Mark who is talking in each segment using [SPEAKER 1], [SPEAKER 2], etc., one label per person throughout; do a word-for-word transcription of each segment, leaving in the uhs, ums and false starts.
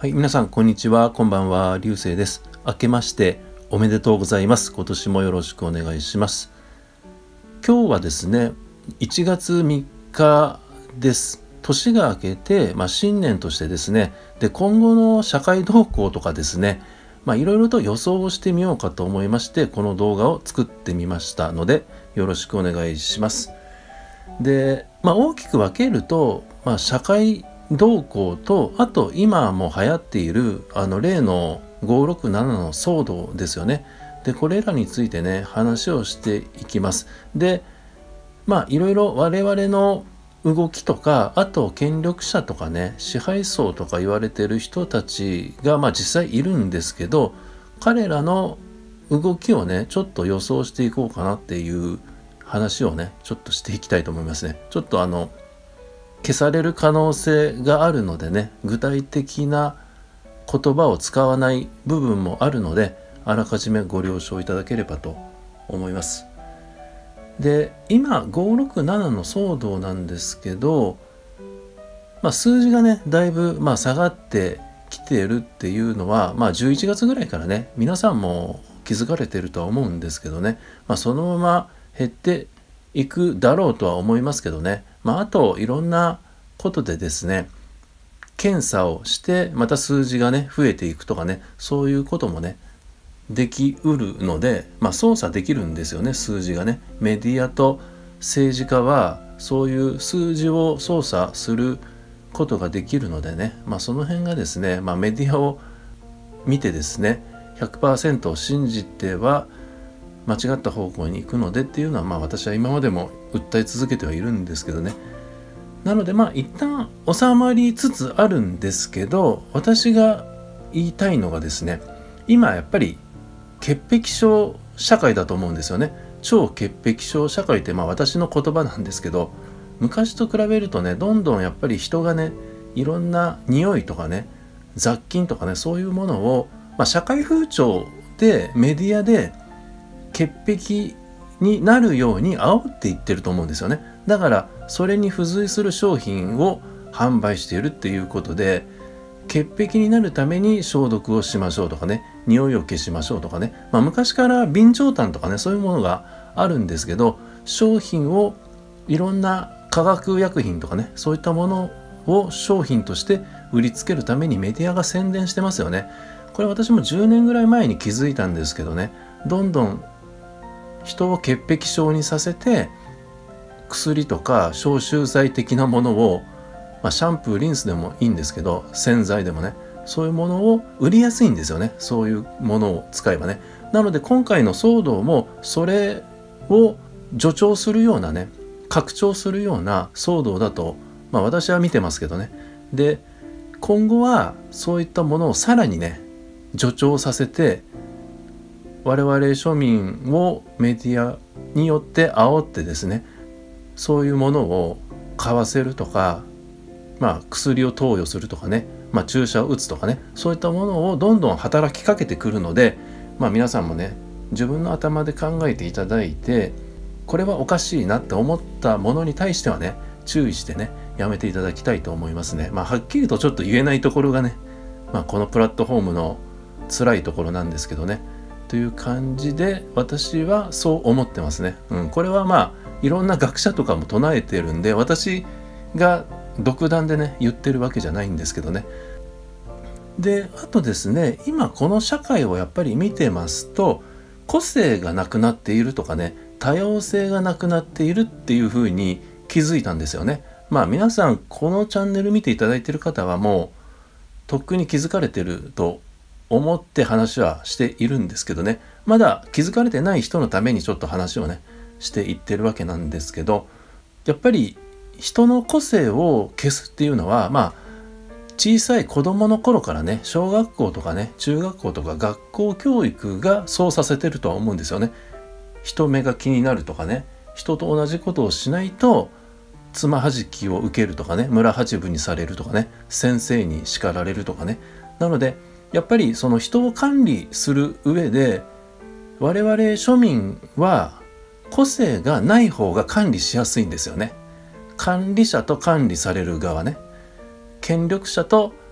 [SPEAKER 1] はい、皆さんこんにちは、こんばんは、流星です。明けましておめでとうございます。今年もよろしくお願いします。今日はですね、いちがつみっかです。年が明けて、まあ、新年としてですね、で今後の社会動向とかですね、まあいろいろと予想をしてみようかと思いまして、この動画を作ってみましたので、よろしくお願いします。で、まあ、大きく分けると、まあ、社会動向と、あと今も流行っているあの例のごろくななの騒動ですよね。でこれらについてね話をしていきます。でまあいろいろ我々の動きとか、あと権力者とかね支配層とか言われてる人たちがまあ実際いるんですけど、彼らの動きをねちょっと予想していこうかなっていう話をねちょっとしていきたいと思いますね。ちょっとあの消される可能性があるのでね、具体的な言葉を使わない部分もあるので、あらかじめご了承いただければと思います。で今ごろくななの騒動なんですけど、まあ、数字がねだいぶまあ下がってきているっていうのは、まあ、じゅういちがつぐらいからね皆さんも気づかれてるとは思うんですけどね、まあ、そのまま減っていくだろうとは思いますけどね、まあ、あといろんなことでですね検査をしてまた数字がね増えていくとかね、そういうこともねできうるので、まあ、操作できるんですよね。数字がね、メディアと政治家はそういう数字を操作することができるのでね、まあ、その辺がですね、まあ、メディアを見てですね ひゃくパーセント 信じては間違った方向に行くのでっていうのは、まあ私は今までも訴え続けてはいるんですけどね。なのでまあ一旦収まりつつあるんですけど、私が言いたいのがですね、今やっぱり潔癖症社会だと思うんですよね。超潔癖症社会ってまあ私の言葉なんですけど、昔と比べるとねどんどんやっぱり人がねいろんな匂いとかね雑菌とかねそういうものを、まあ、社会風潮でメディアで潔癖になるように煽っていってると思うんですよね。だからそれに付随する商品を販売しているっていうことで、潔癖になるために消毒をしましょうとかね、匂いを消しましょうとかね、まあ、昔から備長炭とかねそういうものがあるんですけど、商品をいろんな化学薬品とかねそういったものを商品として売りつけるためにメディアが宣伝してますよね。これ私もじゅうねんぐらい前に気づいたんですけどね、どんどん人を潔癖症にさせて薬とか消臭剤的なものを、まあ、シャンプーリンスでもいいんですけど洗剤でもねそういうものを売りやすいんですよね、そういうものを使えばね。なので今回の騒動もそれを助長するようなね拡張するような騒動だと、まあ、私は見てますけどね。で今後はそういったものをさらにね助長させて我々庶民をメディアによって煽ってですねそういうものを買わせるとか、まあ、薬を投与するとかね、まあ、注射を打つとかねそういったものをどんどん働きかけてくるので、まあ、皆さんもね自分の頭で考えていただいて、これはおかしいなって思ったものに対してはね注意してねやめていただきたいと思いますね。まあ、はっきりとちょっと言えないところがね、まあ、このプラットフォームの辛いところなんですけどねという感じで私はそう思ってますね。うん、これはまあいろんな学者とかも唱えてるんで私が独断でね言ってるわけじゃないんですけどね。であとですね、今この社会をやっぱり見てますと個性がなくなっているとかね多様性がなくなっているっていうふうに気づいたんですよね。まあ皆さんこのチャンネル見ていただいている方はもうとっくに気づかれてると思って話はしているんですけどね、まだ気づかれてない人のためにちょっと話をねしていってるわけなんですけど、やっぱり人の個性を消すっていうのはまあ小さい子供の頃からね小学校とかね中学校とか学校教育がそうさせてるとは思うんですよね。人目が気になるとかね、人と同じことをしないとつまはじきを受けるとかね、村八分にされるとかね、先生に叱られるとかね。なのでやっぱりその人を管理する上で我々庶民は個性がない方が管理しやすいんですよね。管理者と管理される側ね、権力者と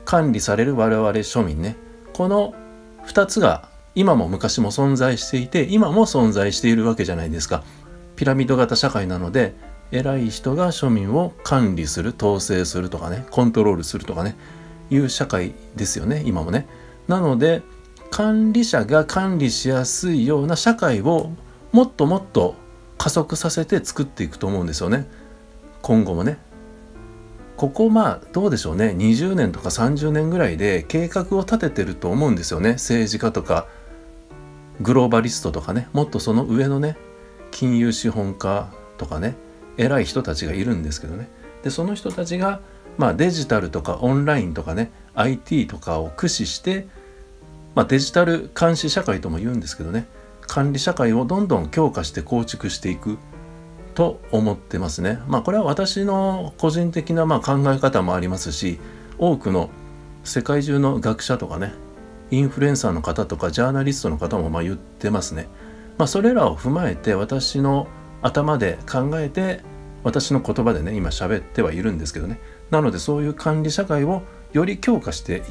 [SPEAKER 1] 管理される我々庶民ね、このふたつが今も昔も存在していて、今も存在しているわけじゃないですか。ピラミッド型社会なので、偉い人が庶民を管理する、統制するとかね、コントロールするとかね、いう社会ですよね、今もね。なので管理者が管理しやすいような社会をもっともっと加速させて作っていくと思うんですよね、今後もね。ここまあどうでしょうね、にじゅうねんとかさんじゅうねんぐらいで計画を立ててると思うんですよね。政治家とかグローバリストとかね、もっとその上のね、金融資本家とかね、偉い人たちがいるんですけどね。でその人たちがまあデジタルとかオンラインとかね、 アイティー とかを駆使して、まあ、デジタル監視社会とも言うんですけどね、管理社会をどんどん強化して構築していくと思ってますね。まあこれは私の個人的なまあ考え方もありますし、多くの世界中の学者とかね、インフルエンサーの方とかジャーナリストの方もまあ言ってますね。まあそれらを踏まえて私の頭で考えて、私の言葉でね今喋ってはいるんですけどね。なのでそういう管理社会をより強化していって、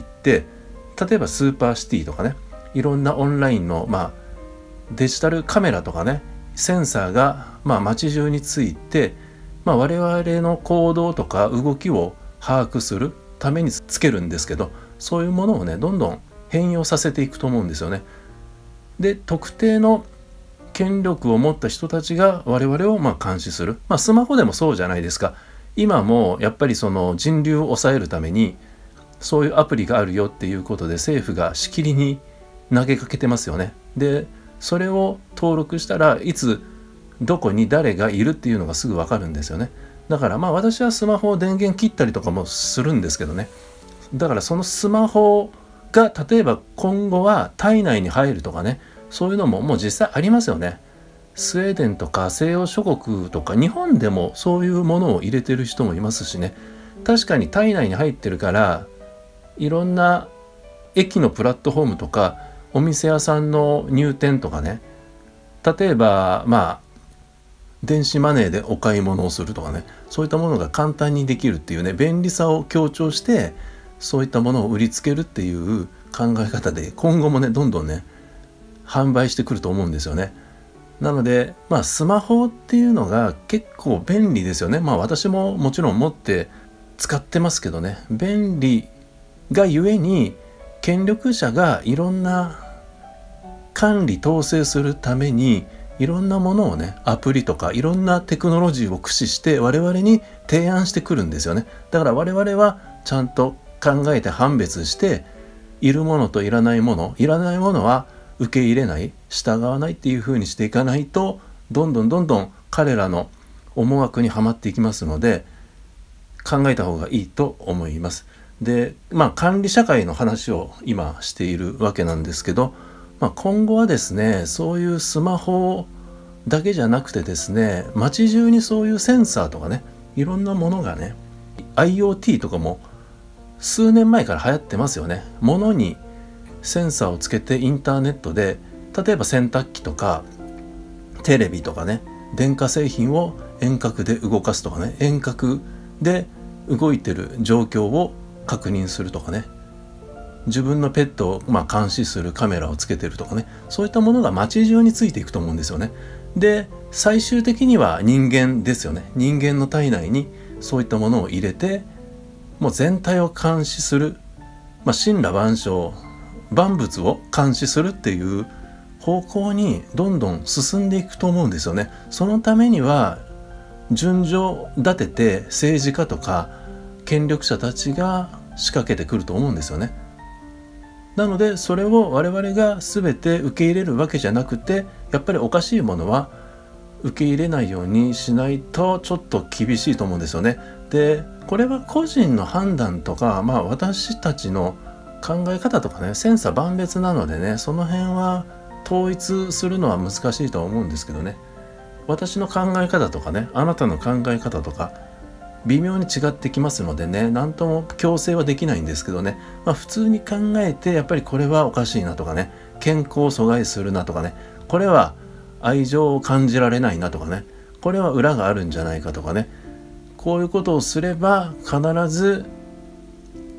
[SPEAKER 1] 例えばスーパーシティとかね、いろんなオンラインのまあデジタルカメラとかね、センサーがまあ街中について、まあ、我々の行動とか動きを把握するためにつけるんですけど、そういうものをねどんどん変容させていくと思うんですよね。で特定の権力を持った人たちが我々をまあ監視する、まあ、スマホでもそうじゃないですか。今もやっぱりその人流を抑えるためにそういうアプリがあるよっていうことで政府がしきりに投げかけてますよね。でそれを登録したらいつどこに誰がいるっていうのがすぐ分かるんですよね。だからまあ私はスマホを電源切ったりとかもするんですけどね。だからそのスマホが例えば今後は体内に入るとかね、そういうのももう実際ありますよね。スウェーデンとか西洋諸国とか日本でもそういうものを入れてる人もいますしね。確かに体内に入ってるからいろんな駅のプラットフォームとかお店屋さんの入店とかね、例えばまあ電子マネーでお買い物をするとかね、そういったものが簡単にできるっていうね、便利さを強調してそういったものを売りつけるっていう考え方で今後もねどんどんね販売してくると思うんですよね。なのでまあスマホっていうのが結構便利ですよね。まあ私ももちろん持って使ってますけどね、便利がゆえに権力者がいろんな管理統制するためにいろんなものをね、アプリとかいろんなテクノロジーを駆使して我々に提案してくるんですよね。だから我々はちゃんと考えて判別して、いるものといらないもの、いらないものは受け入れない、従わないっていう風にしていかないと、どんどんどんどん彼らの思惑にはまっていきますので、考えた方がいいと思います。で、まあ管理社会の話を今しているわけなんですけど、まあ、今後はですね、そういうスマホだけじゃなくてですね、街中にそういうセンサーとかね、いろんなものがね、アイオーティー とかも数年前から流行ってますよね。物にセンサーをつけてインターネットで、例えば洗濯機とかテレビとかね、電化製品を遠隔で動かすとかね、遠隔で動いてる状況を確認するとかね、自分のペットをまあ監視するカメラをつけてるとかね、そういったものが街中についていくと思うんですよね。で最終的には人間ですよね。人間の体内にそういったものを入れて、もう全体を監視する、まあ、神羅万象、万物を監視するっていう方向にどんどん進んでいくと思うんですよね。そのためには順序を立てて政治家とか権力者たちが仕掛けてくると思うんですよね。なのでそれを我々が全て受け入れるわけじゃなくて、やっぱりおかしいものは受け入れないようにしないとちょっと厳しいと思うんですよね。でこれは個人の判断とか、まあ私たちの考え方とかね、千差万別なのでね、その辺は統一するのは難しいとは思うんですけどね、私の考え方とかね、あなたの考え方とか微妙に違ってきますのでね、何とも強制はできないんですけどね、まあ、普通に考えてやっぱりこれはおかしいなとかね、健康を阻害するなとかね、これは愛情を感じられないなとかね、これは裏があるんじゃないかとかね、こういうことをすれば必ず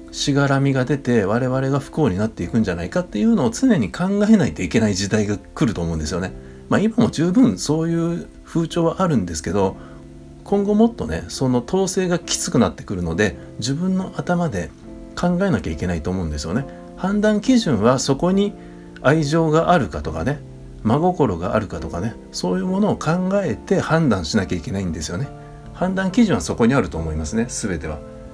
[SPEAKER 1] しがらみが出て我々が不幸になっていくんじゃないかっていうのを常に考えないといけない時代が来ると思うんですよね。まあ今も十分そういう風潮はあるんですけど、今後もっとねその統制がきつくなってくるので、自分の頭で考えなきゃいけないと思うんですよね。判断基準はそこに愛情があるかとかね、真心があるかとかね、そういうものを考えて判断しなきゃいけないんですよね。判断基準はそこにあると思いますね、全ては。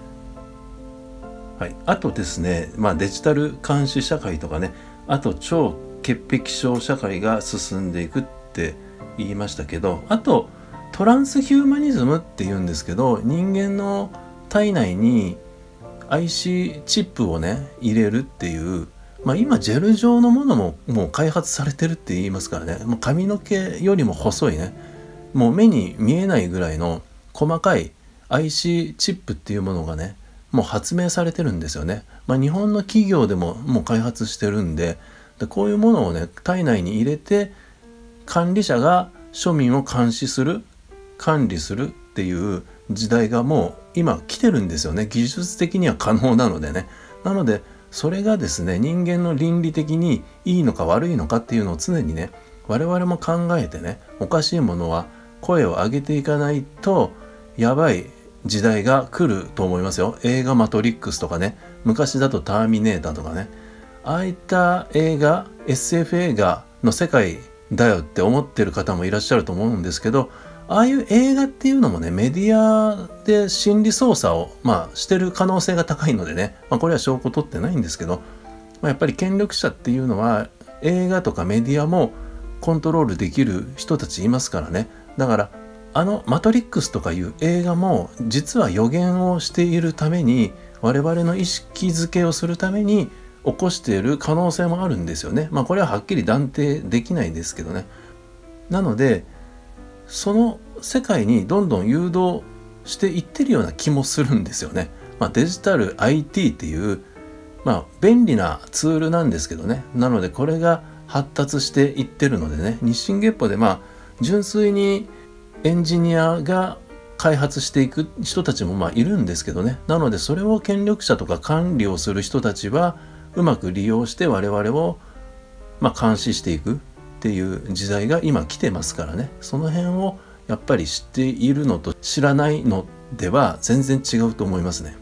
[SPEAKER 1] はい、あとですね、まあ、デジタル監視社会とかね、あと超潔癖症社会が進んでいくって言いましたけど、あとトランスヒューマニズムって言うんですけど、人間の体内に アイシー チップをね入れるっていう、まあ、今ジェル状のものももう開発されてるって言いますからね。もう髪の毛よりも細いね、もう目に見えないぐらいの細かい アイシー チップっていうものがねもう発明されてるんですよね。まあ、日本の企業でももう開発してるんで、でこういうものをね体内に入れて管理者が庶民を監視する、管理するっていう時代がもう今来てるんですよね。技術的には可能なのでね。なのでそれがですね、人間の倫理的にいいのか悪いのかっていうのを常にね我々も考えてね、おかしいものは声を上げていかないとやばい時代が来ると思いますよ。映画マトリックスとかね、昔だとターミネーターとかね、ああいった映画 エスエフ 映画の世界だよって思ってる方もいらっしゃると思うんですけど、ああいう映画っていうのもねメディアで心理操作を、まあ、してる可能性が高いのでね、まあ、これは証拠取ってないんですけど、まあ、やっぱり権力者っていうのは映画とかメディアもコントロールできる人たちいますからね。だからあのマトリックスとかいう映画も実は予言をしているために、我々の意識づけをするために起こしている可能性もあるんですよね。まあこれははっきり断定できないですけどね。なのでその世界にどんどん誘導していってるような気もするんですよね。まあ、デジタル アイティー っていうまあ便利なツールなんですけどね。なのでこれが発達していってるのでね、日進月歩でまあ純粋にエンジニアが開発していく人たちもまあいるんですけどね。なのでそれを権力者とか管理をする人たちはうまく利用して我々をまあ監視していくっていう時代が今来てますからね。その辺をやっぱり知っているのと知らないのでは全然違うと思いますね。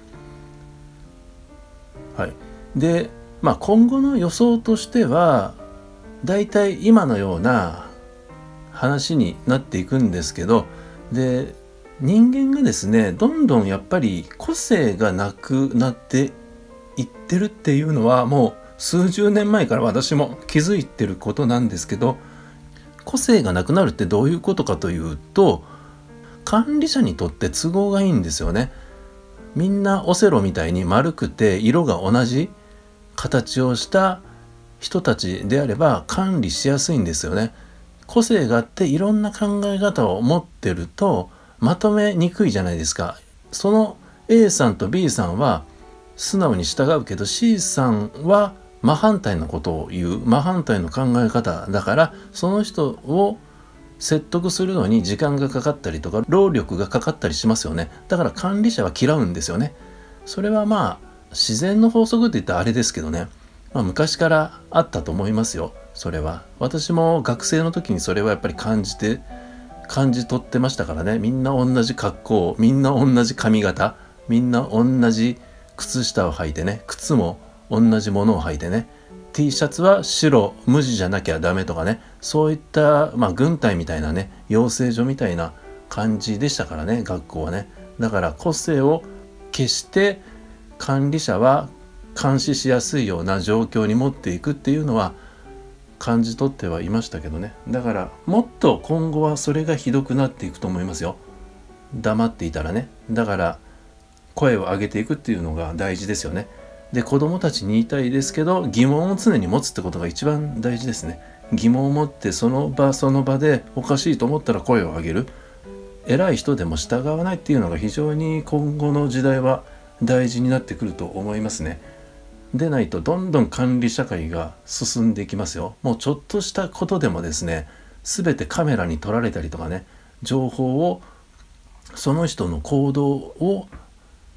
[SPEAKER 1] はい。で、まあ今後の予想としてはだいたい今のような話になっていくんですけど、で人間がですねどんどんやっぱり個性がなくなっていってるっていうのはもう数十年前から私も気づいてることなんですけど、個性がなくなるってどういうことかというと、管理者にとって都合がいいんですよね。みんなオセロみたいに丸くて色が同じ形をした人たちであれば管理しやすいんですよね。個性があっていろんな考え方を持ってるとまとめにくいじゃないですか。その A さんと B さんは素直に従うけど C さんは真反対のことを言う、真反対の考え方だから、その人を説得するのに時間がかかったりとか労力がかかったりしますよね。だから管理者は嫌うんですよね。それはまあ自然の法則って言ったらあれですけどね、まあ、昔からあったと思いますよ。それは私も学生の時にそれはやっぱり感じて感じ取ってましたからね。みんな同じ格好、みんな同じ髪型、みんな同じ靴下を履いてね、靴も同じものを履いてね、 T シャツは白無地じゃなきゃダメとかね、そういった、まあ、軍隊みたいなね、養成所みたいな感じでしたからね、学校はね。だから個性を消して管理者は監視しやすいような状況に持っていくっていうのは感じ取ってはいましたけどね。だからもっと今後はそれがひどくなっていくと思いますよ。黙っていたらね。だから声を上げていくっていうのが大事ですよね。で、子供たちに言いたいですけど、疑問を常に持つってことが一番大事ですね。疑問を持ってその場その場でおかしいと思ったら声を上げる。偉い人でも従わないっていうのが非常に今後の時代は大事になってくると思いますね。でないとどんどん管理社会が進んでいきますよ。もうちょっとしたことでもですね、全てカメラに撮られたりとかね、情報をその人の行動を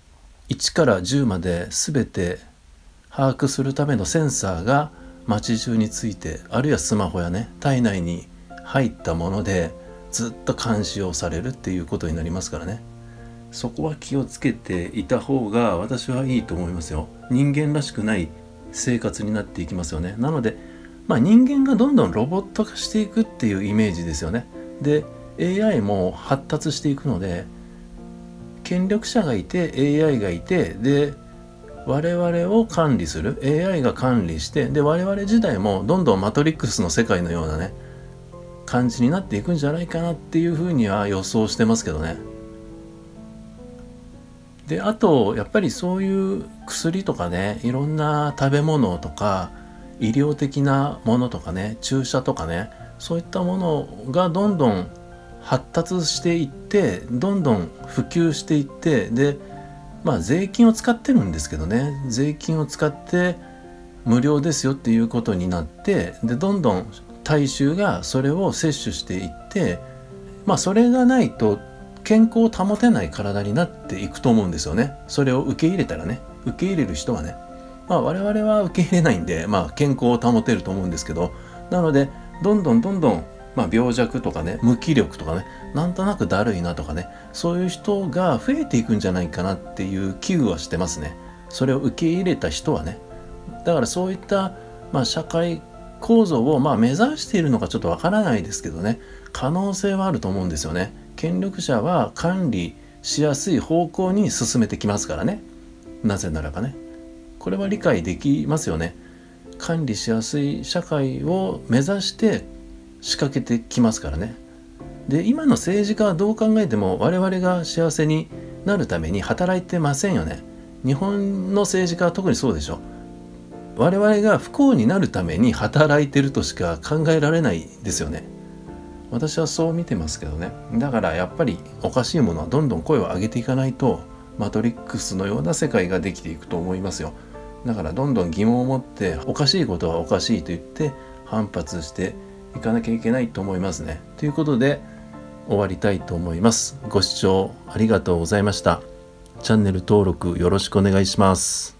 [SPEAKER 1] いちからじゅうまで全て把握するためのセンサーが街中について、あるいはスマホやね体内に入ったものでずっと監視をされるっていうことになりますからね。そこは気をつけていた方が私はいいと思いますよ。人間らしくない生活になっていきますよね。なので、まあ、人間がどんどんロボット化していくっていうイメージですよね。で エーアイ も発達していくので、権力者がいて エーアイ がいて、で我々を管理する エーアイ が管理して、で我々自体もどんどんマトリックスの世界のようなね感じになっていくんじゃないかなっていうふうには予想してますけどね。であとやっぱりそういう薬とかね、いろんな食べ物とか医療的なものとかね、注射とかね、そういったものがどんどん発達していって、どんどん普及していって、でまあ税金を使ってるんですけどね、税金を使って無料ですよっていうことになって、でどんどん大衆がそれを摂取していって、まあそれがないと健康を保てない体になっていくと思うんですよね。それを受け入れたらね、受け入れる人はね、まあ我々は受け入れないんで、まあ健康を保てると思うんですけど、なのでどんどんどんどん、まあ、病弱とかね、無気力とかね、なんとなくだるいなとかね、そういう人が増えていくんじゃないかなっていう危惧はしてますね。それを受け入れた人はね。だからそういった、まあ、社会構造をまあ目指しているのかちょっとわからないですけどね、可能性はあると思うんですよね。権力者は管理しやすい方向に進めてきますからね。なぜならばね、これは理解できますよね。管理しやすい社会を目指して仕掛けてきますからね。で今の政治家はどう考えても我々が幸せになるために働いてませんよね。日本の政治家は特にそうでしょ。我々が不幸になるために働いてるとしか考えられないですよね。私はそう見てますけどね。だからやっぱりおかしいものはどんどん声を上げていかないと、マトリックスのような世界ができていくと思いますよ。だからどんどん疑問を持って、おかしいことはおかしいと言って反発していかなきゃいけないと思いますね。ということで終わりたいと思います。ご視聴ありがとうございました。チャンネル登録よろしくお願いします。